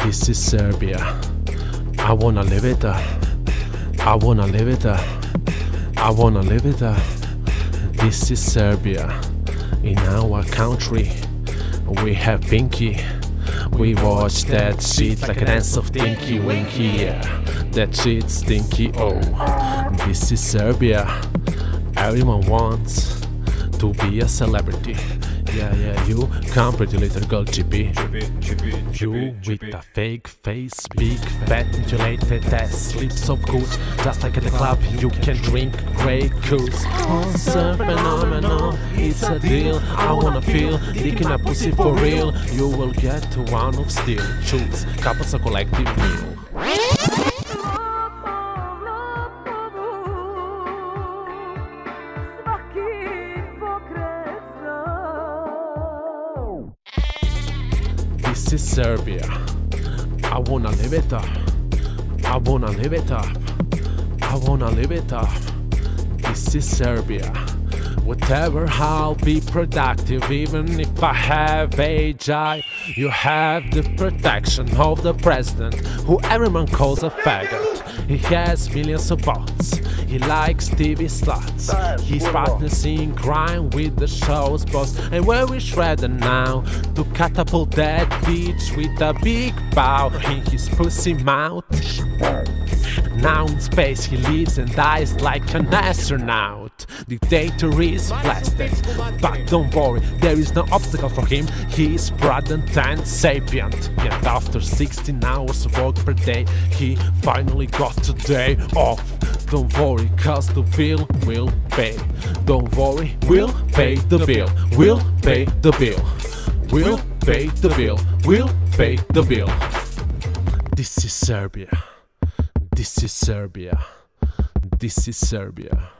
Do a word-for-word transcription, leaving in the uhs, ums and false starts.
This is Serbia. I wanna live it up. I wanna live it up. I wanna live it up. This is Serbia. In our country, we have Pinky. We watch that shit like a dance of Tinky Winky, yeah. That shit stinky, oh. This is Serbia. Everyone wants to be a celebrity. Yeah, yeah, you come pretty little girl, chippy. You with a fake face, big fat insulated ass, lips of goose. Just like at the club, you can drink Grey Goose. Monster phenomenal, it's a deal. I wanna feel dick in a pussy for real. You will get one of steel. Choose couples a collective meal. This is Serbia. I wanna live it up. I wanna live it up. I wanna live it up. This is Serbia. Whatever, I'll be productive. Even if I have age, I you have the protection of the president, who everyone calls a faggot. He has millions of bots. He likes T V slots. He's partners in crime with the show's boss. And where we shredder now to catapult that bitch with a big bow in his pussy mouth. Now in space he lives and dies like an astronaut. Dictator is blasted, but don't worry, there is no obstacle for him. He is prudent and sapient. Yet after sixteen hours of work per day, he finally got a day off. Don't worry, cause the bill will pay. Don't worry, we'll pay the bill. We'll pay the bill. We'll pay the bill. We'll pay the bill. This is Serbia. This is Serbia. This is Serbia.